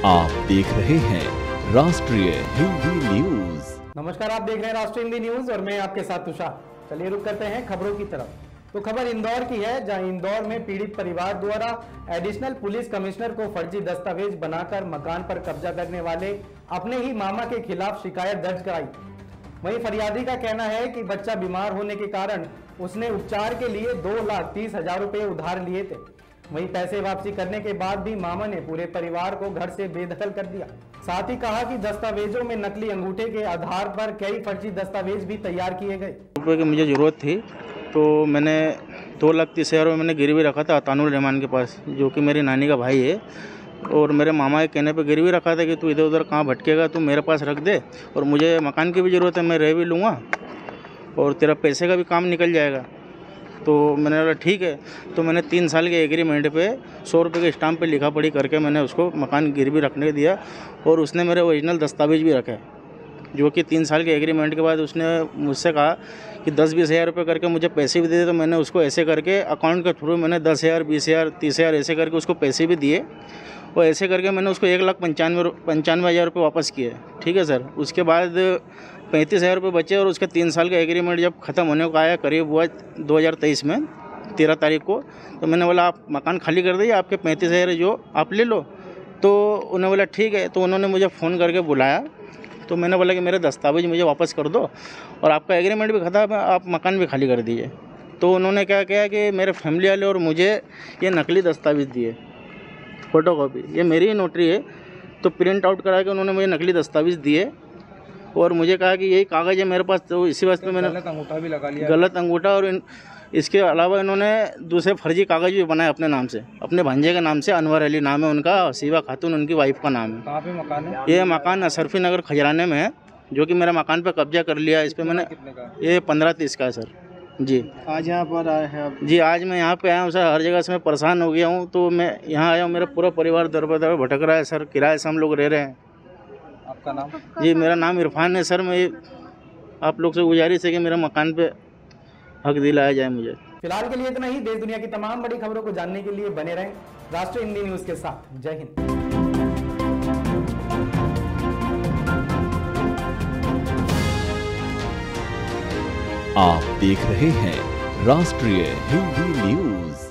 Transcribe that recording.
आप देख रहे हैं राष्ट्रीय हिंदी न्यूज। नमस्कार, आप देख रहे हैं राष्ट्रीय हिंदी न्यूज और मैं आपके साथ तुषार। चलिए रुक करते हैं खबरों की तरफ। तो खबर इंदौर की है, जहां इंदौर में पीड़ित परिवार द्वारा एडिशनल पुलिस कमिश्नर को फर्जी दस्तावेज बनाकर मकान पर कब्जा करने वाले अपने ही मामा के खिलाफ शिकायत दर्ज कराई। वहीं फरियादी का कहना है कि बच्चा बीमार होने के कारण उसने उपचार के लिए 2,30,000 रुपए उधार लिए थे। वहीं पैसे वापसी करने के बाद भी मामा ने पूरे परिवार को घर से बेदखल कर दिया। साथ ही कहा कि दस्तावेजों में नकली अंगूठे के आधार पर कई फर्जी दस्तावेज भी तैयार किए गए। रुपये की मुझे ज़रूरत थी, तो मैंने 2,30,000 मैंने गिरवी रखा था अतानुर रहमान के पास, जो कि मेरी नानी का भाई है। और मेरे मामा के कहने पे गिरवी रखा था कि तू इधर उधर कहाँ भटकेगा, तू मेरे पास रख दे, और मुझे मकान की भी ज़रूरत है, मैं रह भी लूँगा और तेरा पैसे का भी काम निकल जाएगा। तो मैंने बोला ठीक है। तो मैंने 3 साल के एग्रीमेंट पे 100 रुपये के स्टाम्प पे लिखा पढ़ी करके मैंने उसको मकान गिरवी रखने दिया, और उसने मेरे ओरिजिनल दस्तावेज भी रखे, जो कि 3 साल के एग्रीमेंट के बाद उसने मुझसे कहा कि 10-20 हज़ार रुपये करके मुझे पैसे भी दे दे। तो मैंने उसको ऐसे करके अकाउंट के थ्रू मैंने 10,000, 20,000, 30,000 ऐसे करके उसको पैसे भी दिए, और ऐसे करके मैंने उसको 1,95,000 रुपये वापस किए। ठीक है सर। उसके बाद 35,000 रुपये बचे, और उसके 3 साल का एग्रीमेंट जब ख़त्म होने को आया, करीब हुआ 2023 में 13 तारीख को, तो मैंने बोला आप मकान खाली कर दीजिए, आपके 35,000 जो आप ले लो। तो उन्होंने बोला ठीक है। तो उन्होंने मुझे फ़ोन करके बुलाया, तो मैंने बोला कि मेरे दस्तावेज मुझे वापस कर दो और आपका एग्रीमेंट भी ख़त्म है, आप मकान भी खाली कर दीजिए। तो उन्होंने क्या किया कि मेरे फैमिली वाले और मुझे ये नकली दस्तावेज दिए, फ़ोटोकॉपी, ये मेरी ही नोटरी है, तो प्रिंट आउट करा के उन्होंने मुझे नकली दस्तावेज दिए, और मुझे कहा कि यही कागज़ है मेरे पास। तो इसी वास्ते मैंने गलत अंगूठा भी लगा लिया, गलत अंगूठा, और इसके अलावा इन्होंने दूसरे फर्जी कागज़ भी बनाए अपने नाम से, अपने भांजे के नाम से। अनवर अली नाम है उनका, हसीबा खातून उनकी वाइफ का नाम है। कहाँ पे मकान है? ये मकान अशरफी नगर खजराने में है, जो कि मेरा मकान पे कब्जा कर लिया। इस पर मैंने ये 15-30 का है सर जी। आज यहाँ पर आए हैं आप? जी, आज मैं यहाँ पे आया हूँ सर। हर जगह से मैं परेशान हो गया हूँ, तो मैं यहाँ आया हूँ। मेरा पूरा परिवार दर बदर भटक रहा है सर, किराए से हम लोग रह रहे हैं। आपका नाम? जी, मेरा नाम इरफान है सर। मैं आप लोग से गुजारिश है कि मेरा मकान पे हक दिलाया जाए मुझे। फिलहाल के लिए इतना ही। देश दुनिया की तमाम बड़ी खबरों को जानने के लिए बने रहें राष्ट्रीय हिंदी न्यूज के साथ। जय हिंद। आप देख रहे हैं राष्ट्रीय हिंदी न्यूज।